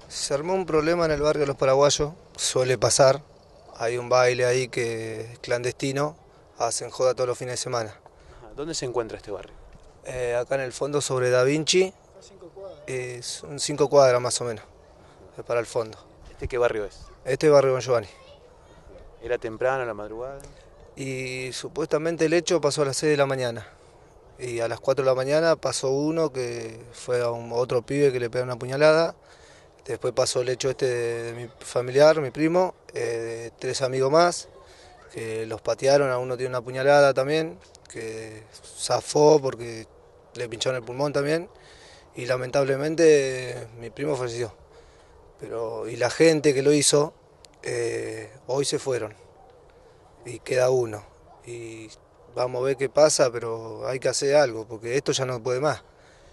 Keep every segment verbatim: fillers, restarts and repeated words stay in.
Se armó un problema en el barrio de Los Paraguayos, suele pasar, hay un baile ahí que es clandestino, hacen joda todos los fines de semana. Ajá, ¿dónde se encuentra este barrio? Eh, acá en el fondo sobre Da Vinci, eh, son cinco cuadras más o menos, es para el fondo. ¿Este qué barrio es? Este es barrio Don Giovanni. ¿Era temprano, a la madrugada? Y supuestamente el hecho pasó a las seis de la mañana. Y a las cuatro de la mañana pasó uno que fue a un, otro pibe que le pegó una puñalada. Después pasó el hecho este de, de mi familiar, mi primo, eh, de tres amigos más, que los patearon, a uno tiene una puñalada también, que zafó porque le pincharon el pulmón también, y lamentablemente mi primo falleció. Pero, y la gente que lo hizo, eh, hoy se fueron, y queda uno. Y vamos a ver qué pasa, pero hay que hacer algo, porque esto ya no puede más.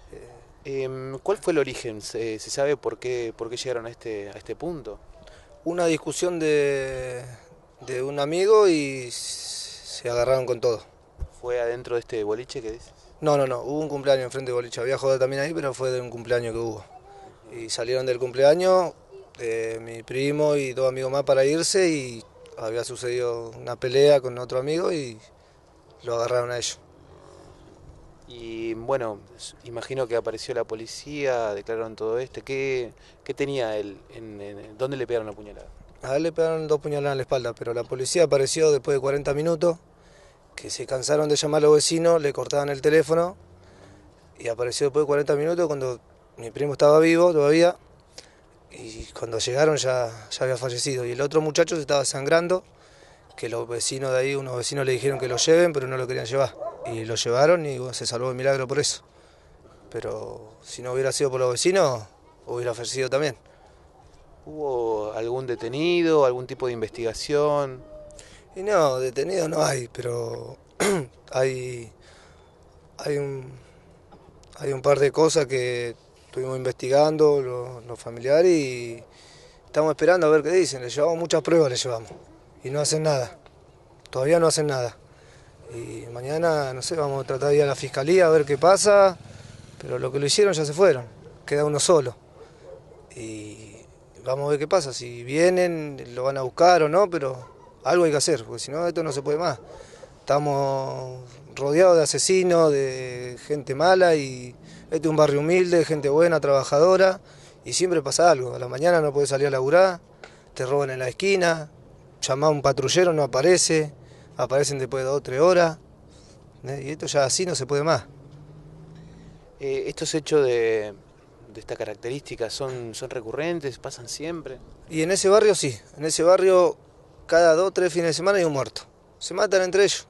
Em, ¿cuál fue el origen? ¿Se, se sabe por qué, por qué llegaron a este, a este punto? Una discusión de, de un amigo y se agarraron con todo. ¿Fue adentro de este boliche que dices? No, no, no, hubo un cumpleaños enfrente de boliche, había joda también ahí, pero fue de un cumpleaños que hubo. Y salieron del cumpleaños, eh, mi primo y dos amigos más para irse y había sucedido una pelea con otro amigo y lo agarraron a ellos. Y bueno, s- imagino que apareció la policía, declararon todo esto. ¿Qué, qué tenía él? En, en- ¿dónde le pegaron la puñalada? A él le pegaron dos puñaladas en la espalda, pero la policía apareció después de cuarenta minutos, que se cansaron de llamar a los vecinos, le cortaban el teléfono y apareció después de cuarenta minutos cuando mi primo estaba vivo todavía y cuando llegaron ya, ya había fallecido. Y el otro muchacho se estaba sangrando, que los vecinos de ahí, unos vecinos le dijeron que lo lleven, pero no lo querían llevar. Y lo llevaron y bueno, se salvó de milagro por eso. Pero si no hubiera sido por los vecinos, hubiera fallecido también. ¿Hubo algún detenido, algún tipo de investigación? Y no, detenido no hay, pero hay, hay, un, hay un par de cosas que estuvimos investigando los, los familiares y estamos esperando a ver qué dicen. Le llevamos muchas pruebas, le llevamos. Y no hacen nada. Todavía no hacen nada. Y mañana, no sé, vamos a tratar de ir a la fiscalía a ver qué pasa. Pero lo que lo hicieron ya se fueron. Queda uno solo. Y vamos a ver qué pasa. Si vienen, lo van a buscar o no, pero algo hay que hacer, porque si no, esto no se puede más. Estamos rodeados de asesinos, de gente mala y este es un barrio humilde, gente buena, trabajadora y siempre pasa algo. A la mañana no puedes salir a laburar, te roban en la esquina, llamás a un patrullero, no aparece, aparecen después de dos o tres horas, ¿eh? Y esto ya así no se puede más. Eh, ¿estos hechos de, de esta característica son, son recurrentes, pasan siempre? Y en ese barrio sí, en ese barrio cada dos o tres fines de semana hay un muerto. Se matan entre ellos.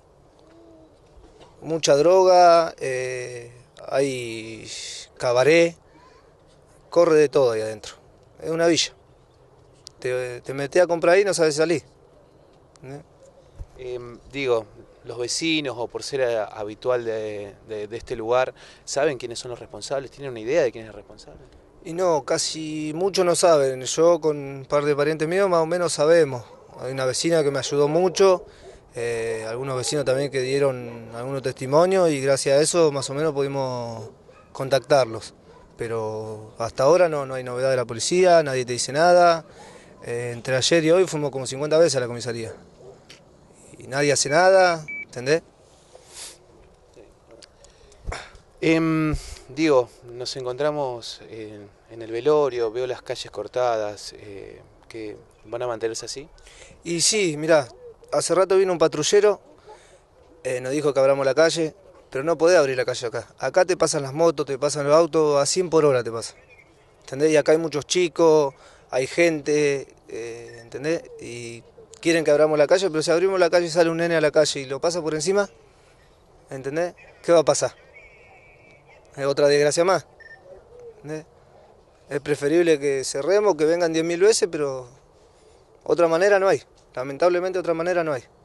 Mucha droga, eh, hay cabaret, corre de todo ahí adentro. Es una villa. Te, te metés a comprar ahí y no sabes salir. ¿Eh? Em, digo, los vecinos o por ser eh, habitual de, de- de este lugar, ¿saben quiénes son los responsables? ¿Tienen una idea de quién es el responsable? Y no, casi muchos no saben. Yo con un par de parientes míos más o menos sabemos. Hay una vecina que me ayudó mucho, eh, algunos vecinos también que dieron algunos testimonios y gracias a eso más o menos pudimos contactarlos. Pero hasta ahora no, no hay novedad de la policía, nadie te dice nada. Eh, entre ayer y hoy fuimos como cincuenta veces a la comisaría. Y nadie hace nada, ¿entendés? Em, digo, nos encontramos en, en el velorio, veo las calles cortadas, eh, que van a mantenerse así. Y sí, mirá, hace rato vino un patrullero, eh, nos dijo que abramos la calle, pero no podés abrir la calle acá. Acá te pasan las motos, te pasan los autos, a cien por hora te pasan. ¿Entendés? Y acá hay muchos chicos, hay gente, eh, ¿entendés? Y quieren que abramos la calle, pero si abrimos la calle y sale un nene a la calle y lo pasa por encima, ¿entendés? ¿Qué va a pasar? ¿Es otra desgracia más? ¿Entendés? Es preferible que cerremos, que vengan diez mil veces, pero otra manera no hay. Lamentablemente otra manera no hay.